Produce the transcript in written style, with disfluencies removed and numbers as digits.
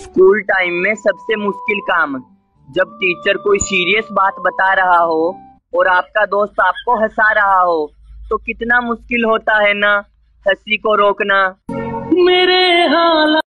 School time में सबसे मुश्किल काम, जब टीचर कोई सीरियस बात बता रहा हो और आपका दोस्त आपको हंसा रहा हो, तो कितना मुश्किल होता है ना हंसी को रोकना। मेरे हाल